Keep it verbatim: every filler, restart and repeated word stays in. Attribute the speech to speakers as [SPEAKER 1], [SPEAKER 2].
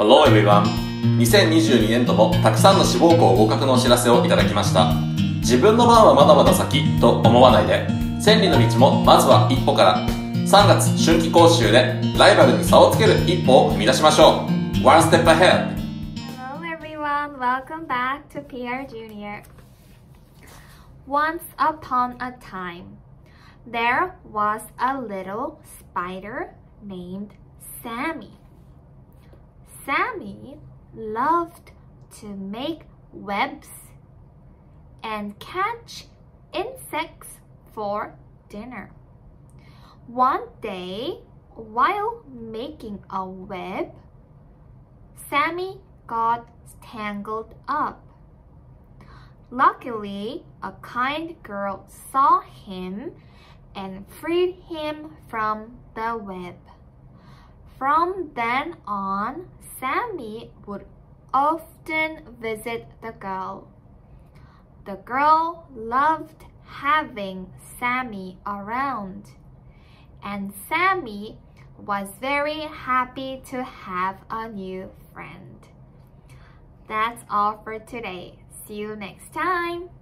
[SPEAKER 1] Hello everyone! にせんにじゅうにねん度もたくさんの志望校合格のお知らせをいただきました。自分の番はまだまだ先と思わないで、千里の道もまずは一歩から。さんがつ春季講習でライバルに差をつける一歩を踏み出しましょう。One step ahead!
[SPEAKER 2] Hello everyone, welcome back to P R Junior. Once upon a time, there was a little spider named Sammy. Sammy loved to make webs and catch insects for dinner. One day, while making a web, Sammy got tangled up. Luckily, a kind girl saw him and freed him from the web. From then on, Sammy would often visit the girl. The girl loved having Sammy around, and Sammy was very happy to have a new friend. That's all for today. See you next time.